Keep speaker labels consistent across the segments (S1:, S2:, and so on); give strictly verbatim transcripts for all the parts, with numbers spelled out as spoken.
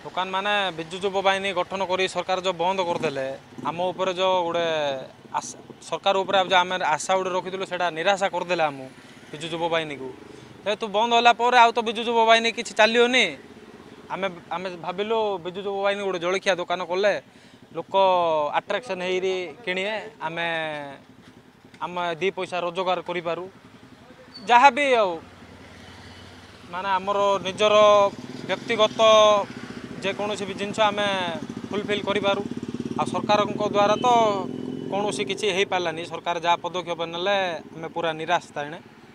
S1: दुकान माने विजु युव बाहिनी गठन कर सरकार जो बंद करदे आम उपर जो गोटे सरकार उपर जो आम आशा गोटे रखी से निराशा करदे आम विजु युव बाहिनी को जेहेतु बंद होगापर आउ तो विजु युव बाहिनी किसी चलियोनी आम आम भाविलु विजु युव बाहिनी गोटे जलखिया दुकान कले लोक आट्राक्शन हो किणे आम आम दी पैसा रोजगार करूँ जहाँ भी आउ माने आमर निजर व्यक्तिगत जेकोसी भी जिनस आम फुलफिल करूँ आ सरकार द्वारा तो कौन सी किसी हो पारानी सरकार जहाँ पदक्षेप नेले आम पूरा निराश ताणे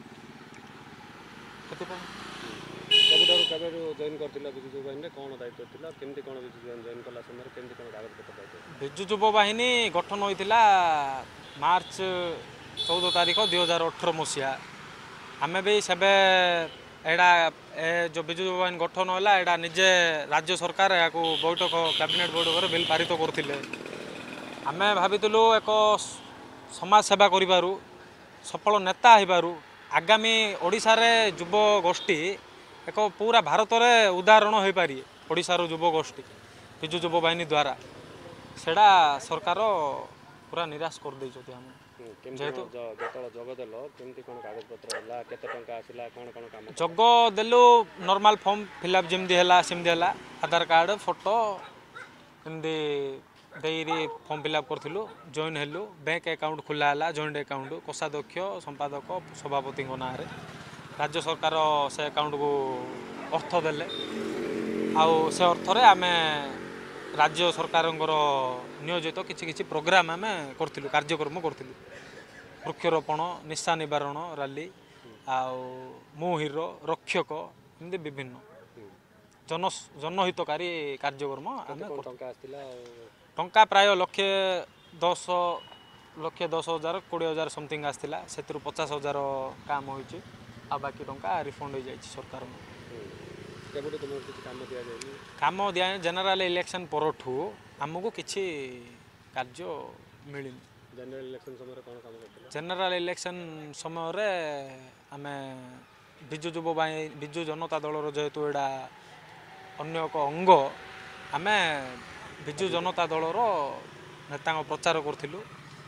S1: विजु युव बाहिनी गठन होता मार्च चौदह तारीख दुई हजार अठर मसीहा आम भी सेबे एडा ए जो विजु युव बाहिनी गठन है एडा निजे राज्य सरकार या बैठक कैबिनेट बैठक बिल पारित करते आम भाविलु एक समाज सेवा करूँ सफल नेता हो आगामी ओडिशा रे युव गोष्ठी एक पूरा भारत में उदाहरण हो पारि ओडिशार युव गोष्ठी विजु युव बाहिनी द्वारा सेड़ा सरकार पूरा निराश कर दे जग देलु नॉर्मल फॉर्म फिलअप जमी है सेमती है आधार कार्ड फोटो एमती देरी फॉर्म फिलअप करूँ जॉइन हेलु बैंक अकाउंट खोला है जॉइंट अकाउंट कोषाध्यक्ष संपादक सभापति ना राज्य सरकार से अकाउंट को अर्थ देले आउ से अर्थ रे आमे राज्य सरकार नियोजित किसी किसी प्रोग्राम आम करूँ कार्यक्रम करूँ वृक्षरोपण निशा निवारण रैली आउ मु हिरो रक्षक एमती विभिन्न जन जनहितकारी कार्यक्रम टंका प्राय लक्षे दस लक्षे दस हजार कोड़े हजार समथिंग आसला से पचास हजार काम हो बाकी टंका रिफंड हो जाए सरकार काम दिया जनरल इलेक्शन परठू आमको किसी कार्य मिलनी जनरल इलेक्शन समय आम विजु युव बाहिनी विजु जनता दलर जेहेतु एडा अन्य एक अंग आम विजु जनता दलर नेता प्रचार करूँ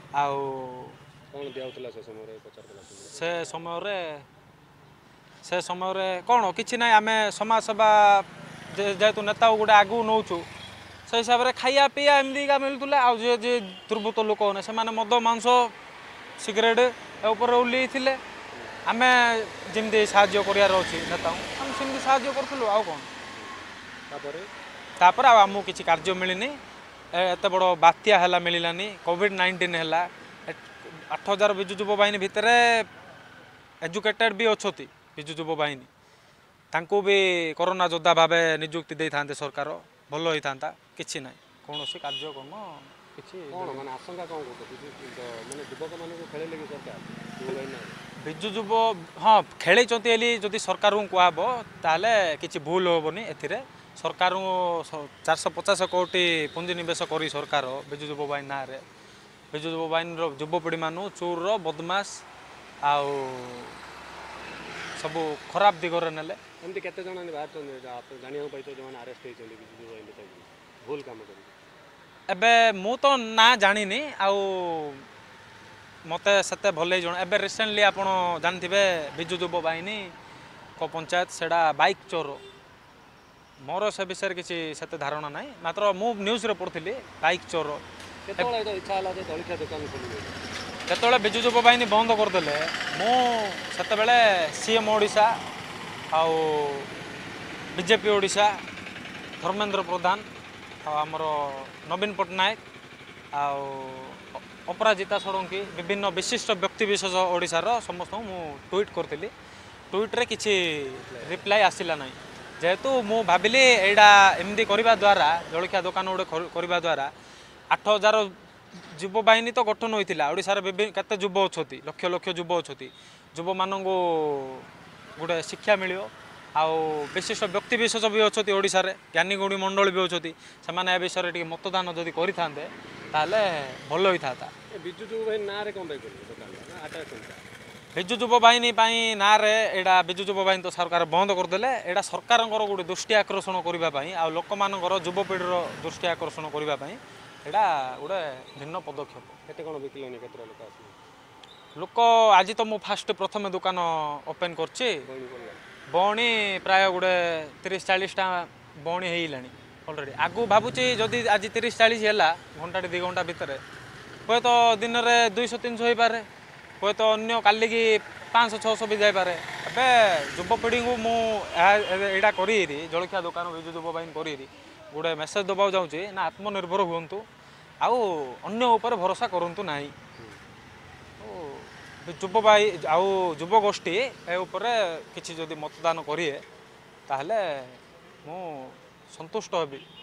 S1: से समय से समय कौन कि ना आम समाज सेवा जेहेतु नेता गोटे आगू नौचु से हिसाब से खाया पीया एमती का मिलूला आ दुर्बृत्त लोक ने से मद मांस सिगरेट उपर ओल्लि आम जमी साज्य करार अच्छी नेता आम सेमती साज्य करूँ आउ कौन तापर आमको किसी कार्य मिलनी एत बड़ बात्या है मिलानी कोविड नाइंटीन है आठ हजार विजु युव बाहिनी भितर एजुकेटेड भी अच्छा विजु युव बाहिनी तांको भी कोरोना योद्धा भाव नियुक्ति दे था सरकार भल होता कि ना कौन सी कार्यक्रम किसी विजु युव हाँ खेल जदि सरकार को कहब ताले किसी भूल हेनी ए सरकार चार सौ पचास कोटी पुंजीनिवेश करी सरकार विजु युव बाहिनी ना विजु युव बाहिनी युवपीढ़ी मानू चोर बदमाश आउ सब खराब दिगरे नेले
S2: एमती केते जण बाहर जानिया पाइतो जो अरेस्ट होइछन भूल काम कर
S1: एबे मु तो ना जानिनी आउ मते सते भले जण एबे रिसेंटली आपण जानथिबे विजु युव बाहिनी को पंचायत सेडा बाइक चोर मोर से विषय किसी सेते धारणा ना मात्र मु न्यूज रे पढ़थि बाइक चोर
S2: केतोळे तो इच्छा हला जे जलखिया दुकान खोली
S1: केतोळे विजु युव बाहिनी बंद करदेले मु सेते सीएम ओडिशा आउ बीजेपी ओडिशा धर्मेंद्र प्रधान आमर नवीन पट्टनायक आउ अपराजिता षडंगी विभिन्न विशिष्ट व्यक्तिविशेष ओडिशार समस्त मु ट्वीट करथिली ट्वीट रे किछि रिप्लाई आसिला नाही जेहेतु मु भाविली एडा एमदी करबा द्वारा जलखिया दुकान गोटे करबा द्वारा आठ हजार युव बाहिनी तो गठन होता ओडिशार केते युव अच्छी लक्ष लक्ष युव अच्छी युव मानू गोटे शिक्षा मिल आउ विशिष्ट व्यक्तिविशेष भी अच्छा ओडिशा रे ज्ञानी गुणी मंडल भी अच्छी से विषय टे मतदान जदि करें भल होता
S2: विजु युव बाहिनी ना रे कोन
S1: ବିଜୁ ଯୁବ ବାହିନୀ ପାଇଁ ନାଁରେ ଏଇଟା ବିଜୁ ଯୁବ ବାହିନୀ ତ ସରକାର ବନ୍ଦ କରିଦେଲେ। ଏଇଟା ସରକାରଙ୍କର ଗୋଟେ ଦୃଷ୍ଟି ଆକର୍ଷଣ କରିବା ପାଇଁ ଆଉ ଲୋକମାନଙ୍କର ଯୁବପିଢ଼ିର ଦୃଷ୍ଟି ଆକର୍ଷଣ କରିବା ପାଇଁ ଏଇଟା ଗୋଟେ ଭିନ୍ନ ପଦକ୍ଷେପ।
S2: କେତେ କ'ଣ ବିକିଲେଣି କେତେଟା ଲୋକ ଆସିଲେ
S1: ଲୋକ ଆଜି ତ ମୁଁ ଫାଷ୍ଟ ପ୍ରଥମେ ଦୋକାନ ଓପେନ୍ କରିଛି।
S2: ବଇନି ପଡ଼ିଲା
S1: ବଉଣି ପ୍ରାୟ ଗୋଟେ ତିରିଶ ଚାଳିଶଟା ବଉଣି ହେଇଗଲାଣି ଅଲରେଡ଼ି। ଆଗକୁ ଭାବୁଛି ଯଦି ଆଜି ତିରିଶ ଚାଳିଶ ହେଲା ଘଣ୍ଟାଟେ ଦୁଇ ଘଣ୍ଟା ଭିତରେ ହୁଏତ ଦିନରେ ଦୁଇଶହ ତିନିଶହ ହେଇପାରେ, ହୁଏତ ଅନ୍ୟ କାଲିକି ପାଞ୍ଚଶହ ଛଅଶହ ବି ଯାଇପାରେ। ଏବେ ଯୁବପିଢ଼ିଙ୍କୁ ମୁଁ ଏଇଟା କରିରି ଜଳଖିଆ ଦୋକାନ ବିଜୁ ଯୁବ ବାହିନୀ କରିରି ଗୋଟେ ମେସେଜ ଦେବାକୁ ଚାହୁଁଛି ନା ଆତ୍ମନିର୍ଭର ହୁଅନ୍ତୁ ଆଉ ଅନ୍ୟ ଉପରେ ଭରସା କରନ୍ତୁ ନାହିଁ। ଯୁବ ବାହି ଆଉ ଯୁବଗୋଷ୍ଠୀ ଏ ଉପରେ କିଛି ଯଦି ମତଦାନ କରିବେ ତାହେଲେ ମୁଁ ସନ୍ତୁଷ୍ଟ ହେବି।